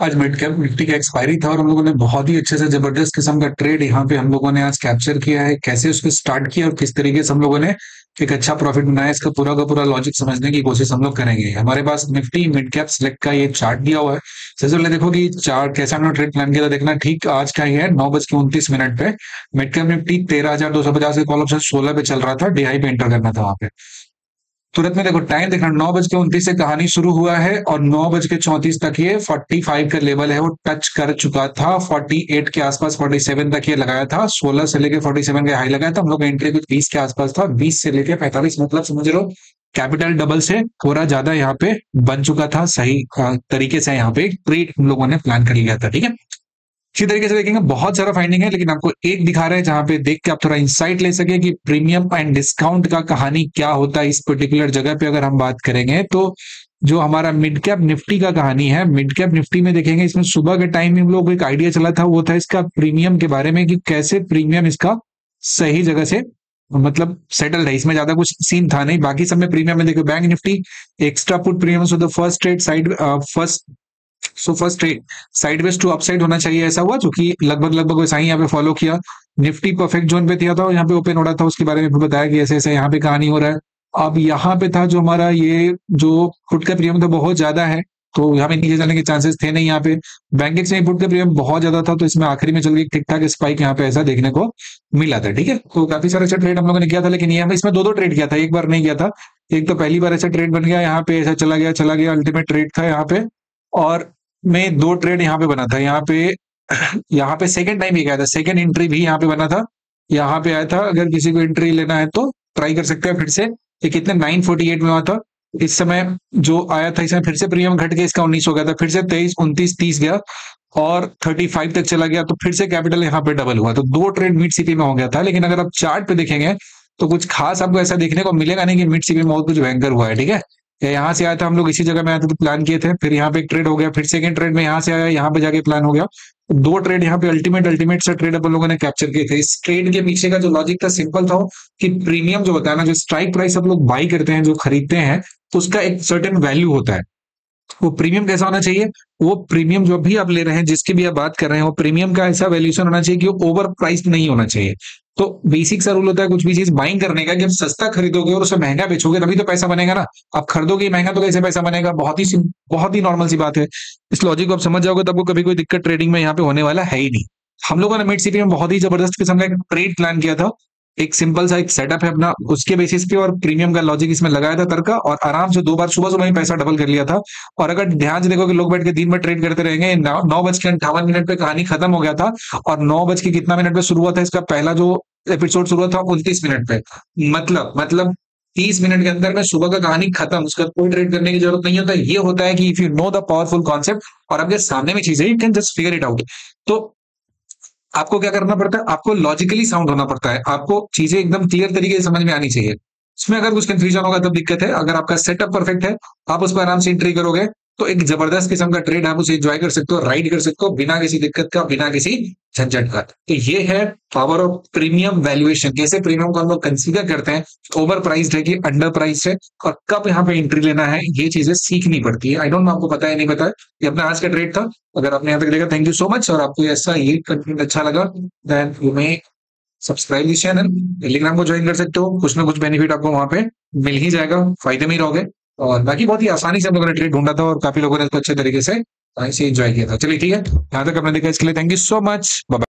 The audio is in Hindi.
आज मिड कैप निफ्टी का एक्सपायरी था और हम लोगों ने बहुत ही अच्छे से जबरदस्त किस्म का ट्रेड यहाँ पे हम लोगों ने आज कैप्चर किया है। कैसे उसको स्टार्ट किया और किस तरीके से हम लोगों ने एक अच्छा प्रॉफिट बनाया, इसका पूरा का पूरा लॉजिक समझने की कोशिश हम लोग करेंगे। हमारे पास निफ्टी मिड कैप सिलेक्ट का ये चार्ट दिया हुआ है। सबसे पहले देखो कि चार्ट कैसा हमने ट्रेड प्लान किया था, देखना ठीक आज का ही है 9:29 पे। मिड कैप निफ्टी 13,250 के कॉल ऑप्शन 16 पे चल रहा था, डीआई पे एंटर करना था वहां पे। तुरंत में देखो टाइम देखना 9:29 से कहानी शुरू हुआ है और 9:34 तक ये 45 का लेवल है वो टच कर चुका था। 48 के आसपास 47 तक ये लगाया था। 16 से लेके 47 का हाई लगाया था। हम लोग एंट्री कुछ 20 के आसपास था, 20 से लेके 45, मतलब समझ लो कैपिटल डबल से थोड़ा ज्यादा यहाँ पे बन चुका था। सही तरीके से यहाँ पे ट्रेड हम लोगों ने प्लान कर लिया था। ठीक है, इसी तरीके से देखेंगे, बहुत सारा फाइंडिंग है लेकिन आपको एक दिखा रहे हैं जहां पे देख के आप थोड़ा इंसाइट ले सके कि प्रीमियम एंड डिस्काउंट का कहानी क्या होता है इस पर्टिकुलर जगह पे। अगर हम बात करेंगे तो जो हमारा मिड कैप निफ्टी का कहानी है, मिड कैप निफ्टी में देखेंगे इसमें सुबह के टाइम में हम लोग को एक आइडिया चला था, वो था इसका प्रीमियम के बारे में कि कैसे प्रीमियम इसका सही जगह से मतलब सेटल है। इसमें ज्यादा कुछ सीन था नहीं, बाकी सब में प्रीमियम में देखो bank Nifty extra put premium so the first trade side first trade sideways to upside होना चाहिए, ऐसा हुआ जो कि लगभग वैसा ही यहाँ पे फॉलो किया। निफ्टी परफेक्ट जोन पे था और यहाँ पे ओपन हो रहा था, उसके बारे में भी बताया कि ऐसे ऐसे यहाँ पे कहानी हो रहा है। अब यहाँ पे था जो हमारा ये जो पुट का प्रीमियम था बहुत ज्यादा है, तो यहाँ पे नीचे जाने के चांसेस थे नहीं। यहाँ पे बैंकेक्स में पुट का प्रीमियम बहुत ज्यादा था, तो इसमें आखिरी में चल के ठीक ठाक स्पाइक यहाँ पे ऐसा देखने को मिला था। ठीक है, तो काफी सारा अच्छा ट्रेड हम लोगों ने किया था, लेकिन ये इसमें दो ट्रेड किया था, एक बार नहीं किया था। एक तो पहली बार ऐसा ट्रेड बन गया, यहाँ पे ऐसा चला गया अल्टीमेट ट्रेड था यहाँ पे। और में दो ट्रेड यहाँ पे बना था, यहाँ पे सेकंड टाइम ही गया था, सेकंड एंट्री भी यहाँ पे बना था, यहाँ पे आया था। अगर किसी को एंट्री लेना है तो ट्राई कर सकते हैं फिर से। ये कितने 948 में हुआ था इस समय जो आया था, इसमें फिर से प्रीमियम घट के इसका 19 हो गया था, फिर से 23, 29, 30 गया और 35 तक चला गया, तो फिर से कैपिटल यहाँ पे डबल हुआ। तो दो ट्रेड मिड सीपी में हो गया था। लेकिन अगर आप चार्ट पे देखेंगे तो कुछ खास आपको ऐसा देखने को मिलेगा नहीं कि मिड सीपी में बहुत कुछ भयंकर हुआ है। ठीक है, यहाँ से आया था, हम लोग इसी जगह में आए थे तो प्लान किए थे, फिर यहाँ पे एक ट्रेड हो गया, फिर सेकंड ट्रेड में यहाँ से आया, यहाँ पे जाके प्लान हो गया। दो ट्रेड यहाँ पे अल्टीमेट से ट्रेड अपन लोगों ने कैप्चर किए थे। इस ट्रेड के पीछे का जो लॉजिक था सिंपल था कि प्रीमियम जो होता है ना, जो स्ट्राइक प्राइस आप लोग बाई करते हैं, जो खरीदते हैं, तो उसका एक सर्टेन वैल्यू होता है। वो प्रीमियम कैसा होना चाहिए, वो प्रीमियम जो भी आप ले रहे हैं, जिसकी भी आप बात कर रहे हैं, वो प्रीमियम का ऐसा वैल्यूएशन होना चाहिए कि वो ओवर प्राइस नहीं होना चाहिए। तो बेसिक सा रूल होता है कुछ भी चीज बाइंग करने का, कि आप सस्ता खरीदोगे और उसे महंगा बेचोगे तभी तो पैसा बनेगा ना। आप खरीदोगे महंगा तो कैसे पैसा बनेगा, बहुत ही नॉर्मल सी बात है। इस लॉजिक को आप समझ जाओगे तो आपको कभी कोई दिक्कत ट्रेडिंग में यहाँ पे होने वाला है ही नहीं। हम लोगों ने मिड सीपी में बहुत ही जबरदस्त किस्म का एक ट्रेड प्लान किया था, एक सिंपल सा एक सेटअप है अपना, उसके बेसिस पे और प्रीमियम का लॉजिक इसमें लगाया था तड़का, और आराम से दो बार सुबह सुबह ही पैसा डबल कर लिया था। और अगर ध्यान से देखो कि लोग बैठ के दिन में ट्रेड करते रहेंगे, 9:58 पे कहानी खत्म हो गया था और 9 कितना मिनट पे शुरू हुआ था इसका पहला जो एपिसोड शुरू हुआ था 29 मिनट पे। मतलब 30 मिनट के अंदर में सुबह का कहानी खत्म, उसका कोई ट्रेड करने की जरूरत नहीं होता। ये होता है कि if you know the powerful concept और आपके सामने में चीजें, you can just figure it out. तो आपको क्या करना पड़ता है, आपको लॉजिकली साउंड होना पड़ता है, आपको चीजें एकदम क्लियर तरीके से समझ में आनी चाहिए। इसमें अगर कुछ कंफ्यूजन होगा तब दिक्कत है। अगर आपका सेटअप परफेक्ट है, आप उस पर आराम से एंट्री करोगे तो एक जबरदस्त किस्म का ट्रेड आप उसे एंजॉय कर सकते हो, राइड कर सकते हो बिना किसी दिक्कत का, बिना किसी झंझट का। तो ये है पावर ऑफ प्रीमियम वैल्यूएशन। कैसे प्रीमियम को हम लोग कंसीडर करते हैं, ओवर प्राइस्ड है कि अंडर प्राइस्ड है, और कब यहाँ पे एंट्री लेना है, ये चीजें सीखनी पड़ती है। आई डोंट नो आपको पता है नहीं पता है। ये अपना आज का ट्रेड था। अगर आपने यहाँ तक देखा, थैंक यू सो मच। और आपको ऐसा ये कंटेंट अच्छा लगा then you may subscribe this channel, Telegram को ज्वाइन कर सकते हो, कुछ ना कुछ बेनिफिट आपको वहां पे मिल ही जाएगा, फायदे में ही रहोगे। और बाकी बहुत ही आसानी से हम लोगों ने ट्रेड ढूंढा था और काफी लोगों ने इसको अच्छे तरीके से एंजॉय किया था। चलिए ठीक है, यहाँ तक आपने देखा, इसके लिए thank you so much, bye.